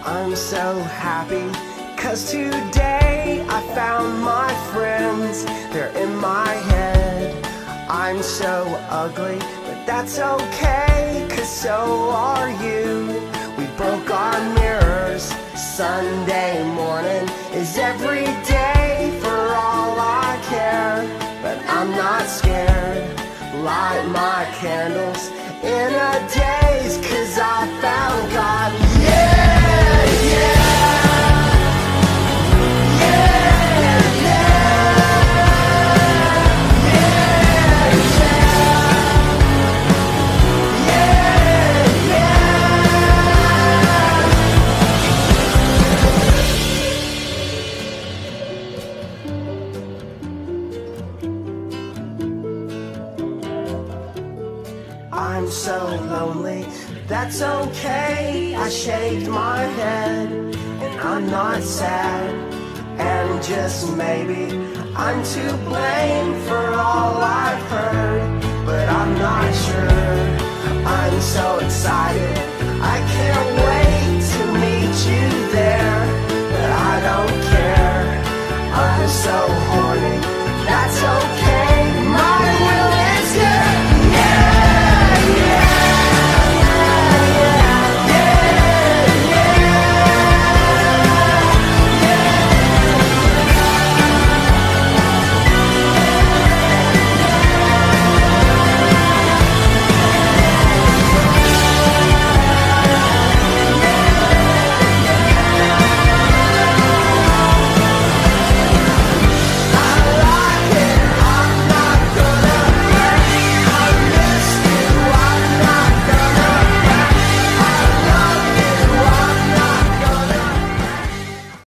I'm so happy, 'cause today I found my friends. They're in my head. I'm so ugly, but that's okay, 'cause so are you. We broke our mirrors. Sunday morning is every day for all I care. But I'm not scared. Light my candles in a daze, 'cause I found God. Yeah, yeah. I'm so lonely, that's okay. I shaked my head, and I'm not sad. And just maybe I'm to blame for all I've heard, but I'm not sure.